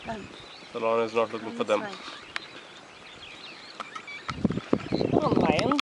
The lion is not looking for them. Come on, lion.